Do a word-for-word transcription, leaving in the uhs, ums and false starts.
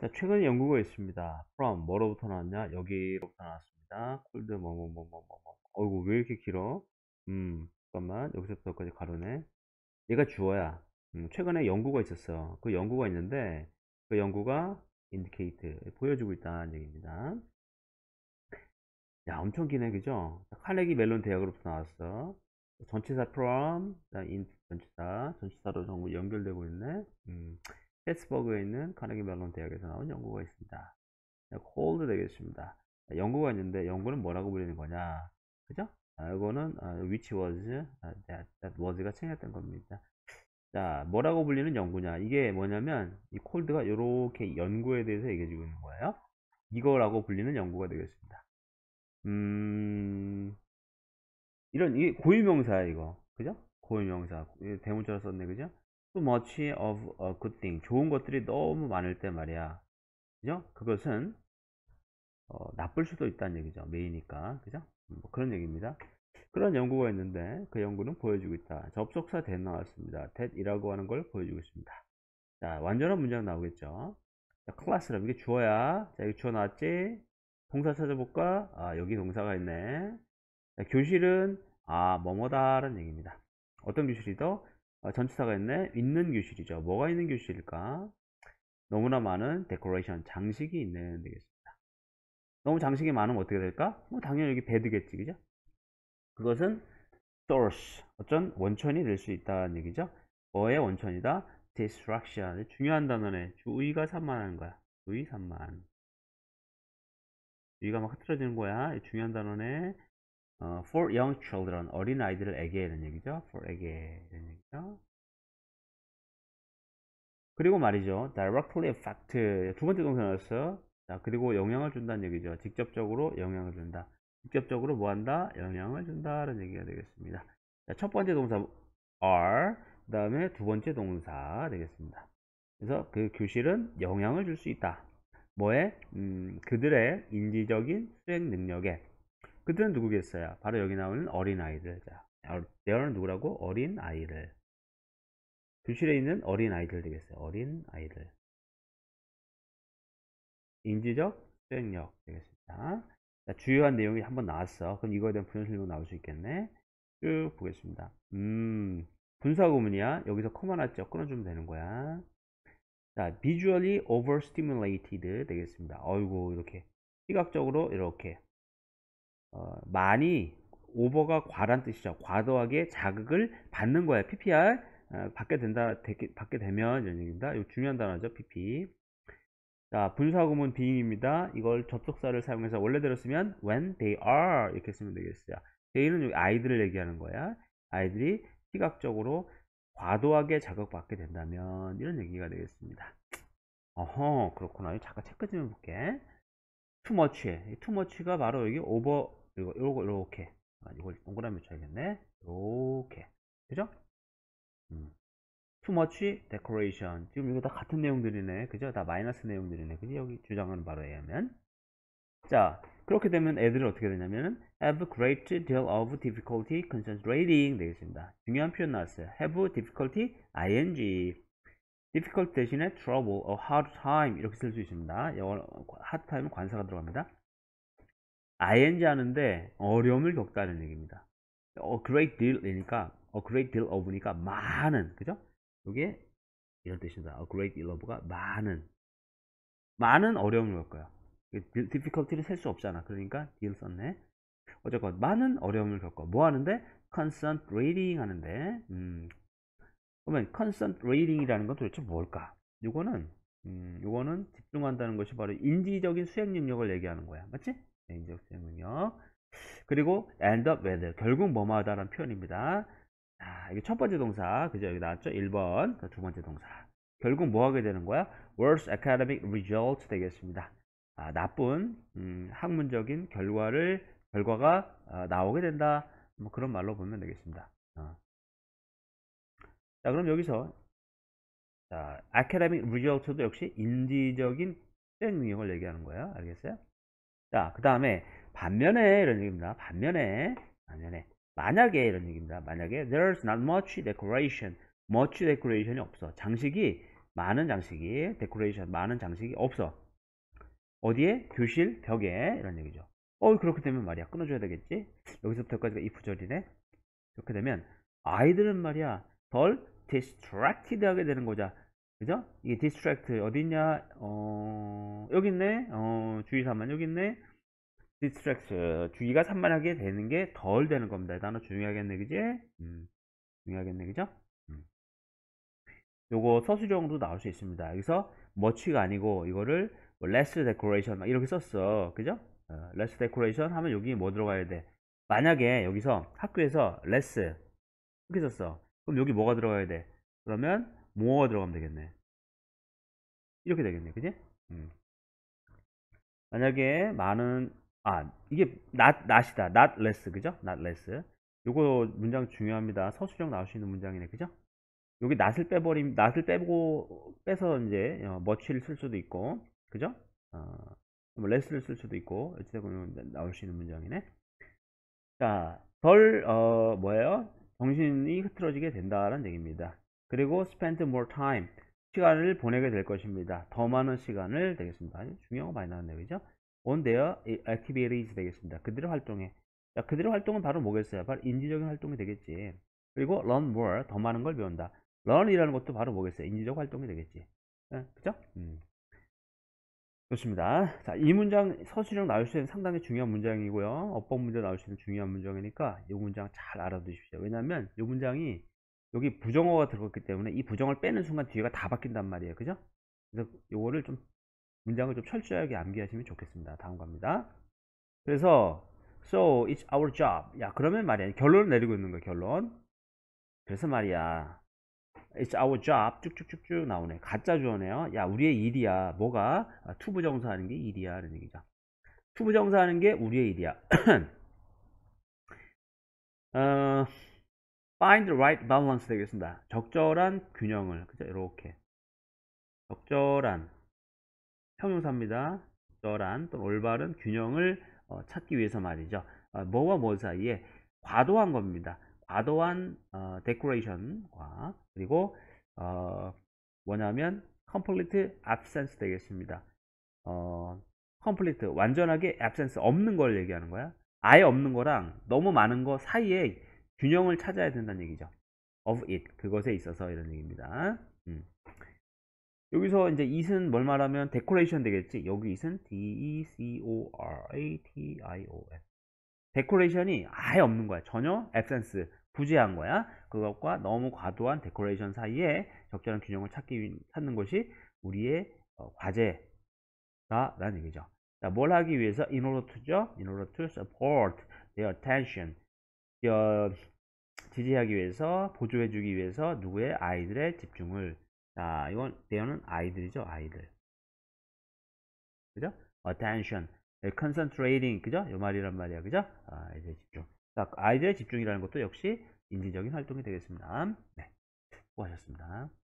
자, 최근에 연구가 있습니다. from 뭐로부터 나왔냐? 여기로부터 나왔습니다. cold 뭐 뭐 뭐 뭐 뭐 뭐. 어이구 왜 이렇게 길어? 음 잠깐만 여기서부터 여기까지 가로네. 얘가 주어야. 음, 최근에 연구가 있었어. 그 연구가 있는데 그 연구가 indicate 보여주고 있다는 얘기입니다. 야 엄청 기네 그죠? 카네기 멜론 대학으로부터 나왔어. 전치사 from in 전치사 전치사로 전부 연결되고 있네. 음, 패스버그에 있는 카네기 멜론 대학에서 나온 연구가 있습니다. cold 되겠습니다. 연구가 있는데 연구는 뭐라고 불리는 거냐? 그죠? 아, 이거는 아, which was, 아, that, that was가 챙겼던 겁니다. 자, 뭐라고 불리는 연구냐? 이게 뭐냐면 이 cold가 이렇게 연구에 대해서 얘기해주고 있는 거예요. 이거라고 불리는 연구가 되겠습니다. 음, 이런 이게 고유명사야 이거, 그죠? 고유명사 대문자로 썼네, 그죠? Too much of a good thing, 좋은 것들이 너무 많을 때 말이야, 그죠? 그것은 어, 나쁠 수도 있다는 얘기죠. 메이니까. 그죠? 뭐 그런 얘기입니다. 그런 연구가 있는데 그 연구는 보여주고 있다. 접속사 that 나왔습니다. that이라고 하는 걸 보여주고 있습니다. 자, 완전한 문장 나오겠죠. 자, 클래스럼 이게 주어야. 자, 여기 주어 나왔지? 동사 찾아볼까? 아, 여기 동사가 있네. 자, 교실은 아, 뭐뭐다라는 얘기입니다. 어떤 교실이더? 어, 전치사가 있네. 있는 교실이죠. 뭐가 있는 교실일까? 너무나 많은 데코레이션, 장식이 있는 되겠습니다. 너무 장식이 많으면 어떻게 될까? 뭐 당연히 여기 배드겠지, 그죠? 그것은 source, 어떤 원천이 될 수 있다는 얘기죠. 뭐의 원천이다? distraction, 중요한 단어네. 주의가 산만한 거야. 주의 산만. 주의가 막 흐트러지는 거야. 중요한 단어네. 어, for young children, 어린 아이들에게 이런 얘기죠. for에게 이런 얘기죠. 그리고 말이죠. directly affect, 두 번째 동사 나왔어. 자, 그리고 영향을 준다는 얘기죠. 직접적으로 영향을 준다. 직접적으로 뭐 한다? 영향을 준다라는 얘기가 되겠습니다. 자, 첫 번째 동사 are, 그 다음에 두 번째 동사 되겠습니다. 그래서 그 교실은 영향을 줄 수 있다. 뭐에? 음, 그들의 인지적인 수행 능력에. 그들은 누구겠어요? 바로 여기 나오는 어린아이들. 자, they는 누구라고? 어린아이를. 교실에 있는 어린아이들 되겠어요. 어린아이들. 인지적 수행력 되겠습니다. 자, 주요한 내용이 한번 나왔어. 그럼 이거에 대한 부연 설명 나올 수 있겠네. 쭉 보겠습니다. 음, 분사 구문이야. 여기서 커마 났죠. 끊어주면 되는 거야. 자, visually overstimulated 되겠습니다. 어이구, 이렇게 시각적으로 이렇게 어, 많이 오버가 과란 뜻이죠. 과도하게 자극을 받는 거야. 피피알 어, 받게 된다, 되, 받게 되면 이런 얘기입니다. 이거 중요한 단어죠. 피피. 자, 분사구문 being입니다. 이걸 접속사를 사용해서 원래대로 쓰면 when they are 이렇게 쓰면 되겠어요. they는 여기 아이들을 얘기하는 거야. 아이들이 시각적으로 과도하게 자극받게 된다면 이런 얘기가 되겠습니다. 어허, 그렇구나. 잠깐 체크 좀 해볼게. too much. too much가 바로 여기 over, 이거, 요거, 요렇게. 아, 이걸 동그라미 쳐야겠네. 요렇게. 그죠? 음. too much decoration. 지금 이거 다 같은 내용들이네. 그죠? 다 마이너스 내용들이네. 그죠? 여기 주장은 바로 A하면. 자, 그렇게 되면 애들은 어떻게 되냐면 have great deal of difficulty concentrating 되겠습니다. 중요한 표현 나왔어요. have difficulty ing. difficult 대신에 trouble, a hard time 이렇게 쓸 수 있습니다. 영어 hard time은 관사가 들어갑니다. ing 하는데 어려움을 겪다는 얘기입니다. a great deal이니까 a great deal of니까 많은, 그죠? 이게 이런 뜻입니다. a great deal of가 많은 많은 어려움을 겪어요. difficulty를 셀 수 없잖아. 그러니까 deal 썼네. 어쨌건 많은 어려움을 겪어. 뭐 하는데? concentrating 하는데. 음, 그러면 concentrating이라는 건 도대체 뭘까? 이거는 음, 이거는 집중한다는 것이 바로 인지적인 수행 능력을 얘기하는 거야. 맞지? 네, 인지적 수행 능력. 그리고 end up with 결국 뭐뭐 하다라는 표현입니다. 자, 이게 첫 번째 동사. 그죠? 여기 나왔죠? 일 번. 그 두 번째 동사. 결국 뭐 하게 되는 거야? worst academic results 되겠습니다. 아, 나쁜 음, 학문적인 결과를 결과가 아, 나오게 된다. 뭐 그런 말로 보면 되겠습니다. 어. 자, 그럼 여기서 자, academic results도 역시 인지적인 수행 능력을 얘기하는 거예요. 알겠어요? 자, 그 다음에 반면에 이런 얘기입니다. 반면에 반면에 만약에 이런 얘기입니다. 만약에 there's not much decoration, much decoration이 없어. 장식이 많은 장식이, 데코레이션, 많은 장식이 없어. 어디에? 교실, 벽에. 이런 얘기죠. 어, 그렇게 되면 말이야. 끊어줘야 되겠지? 여기서부터 여기까지가 if 절이네. 이렇게 되면, 아이들은 말이야, 덜 distracted 하게 되는 거죠. 그죠? 이게 distract, 어딨냐? 어, 여기 있네? 어, 주의 산만 여기 있네? distract, 주의가 산만하게 되는 게 덜 되는 겁니다. 이 단어 중요하겠네, 그지? 음, 중요하겠네, 그죠? 음. 요거 서술형도 나올 수 있습니다. 여기서 much가 아니고 이거를 뭐 less decoration 막 이렇게 썼어. 그죠? 어, less decoration 하면 여기 뭐 들어가야 돼? 만약에 여기서 학교에서 less 이렇게 썼어. 그럼 여기 뭐가 들어가야 돼? 그러면 more가 들어가면 되겠네. 이렇게 되겠네. 그지? 음. 만약에 많은 아 이게 not, not이다. not less 그죠? not less. 요거 문장 중요합니다. 서술형 나올 수 있는 문장이네. 그죠? 여기 낫을 빼버림, 낫을 빼고, 빼서 이제, 어, 머치를 쓸 수도 있고, 그죠? 어, 뭐, 레스를 쓸 수도 있고, 어찌되건 나올 수 있는 문장이네. 자, 덜, 어, 뭐예요? 정신이 흐트러지게 된다는 얘기입니다. 그리고 spend more time. 시간을 보내게 될 것입니다. 더 많은 시간을 되겠습니다. 중요한 거 많이 나왔네요. 그죠? on their activities 되겠습니다. 그들의 활동에. 자, 그들의 활동은 바로 뭐겠어요? 바로 인지적인 활동이 되겠지. 그리고 learn more. 더 많은 걸 배운다. learn이라는 것도 바로 뭐겠어요? 인지적 활동이 되겠지. 네, 그죠? 음. 좋습니다. 자, 이 문장 서술형 나올 수 있는 상당히 중요한 문장이고요. 어법 문제 나올 수 있는 중요한 문장이니까 이 문장 잘 알아두십시오. 왜냐하면 이 문장이 여기 부정어가 들어갔기 때문에 이 부정어를 빼는 순간 뒤에가 다 바뀐단 말이에요. 그죠? 그래서 요거를 좀 문장을 좀 철저하게 암기하시면 좋겠습니다. 다음 갑니다. 그래서 so it's our job. 야, 그러면 말이야. 결론을 내리고 있는 거야, 결론. 그래서 말이야. It's our job. 쭉쭉쭉쭉 나오네. 가짜 주어네요. 야, 우리의 일이야. 뭐가? 아, 투부정사 하는 게 일이야. 라는 얘기죠. 투부정사 하는 게 우리의 일이야. 어, find the right balance 되겠습니다. 적절한 균형을. 그죠? 이렇게. 적절한 형용사입니다. 적절한 또 올바른 균형을 어, 찾기 위해서 말이죠. 어, 뭐와 뭐 사이에 과도한 겁니다. 과도한 어, 데코레이션과 그리고 어, 뭐냐면 complete absence 되겠습니다. 어, complete 완전하게 absence 없는 걸 얘기하는 거야. 아예 없는 거랑 너무 많은 거 사이에 균형을 찾아야 된다는 얘기죠. of it 그것에 있어서 이런 얘기입니다. 음. 여기서 이제 it은 뭘 말하면 데코레이션 되겠지. 여기 it은 D-E-C-O-R-A-T-I-O-N 데코레이션이 아예 없는 거야. 전혀 absence 부재한 거야. 그것과 너무 과도한 데코레이션 사이에 적절한 균형을 찾기 위, 찾는 것이 우리의 어, 과제다 라는 얘기죠. 자, 뭘 하기 위해서 in order to죠. in order to support their attention 어, 지지하기 위해서 보조해주기 위해서 누구의 아이들의 집중을 자, 이건 대어는 아이들이죠, 아이들. 그죠? attention, concentrating, 그죠? 이 말이란 말이야, 그죠? 아, 이제 집중. 자, 아이들의 집중이라는 것도 역시 인지적인 활동이 되겠습니다. 네, 수고하셨습니다.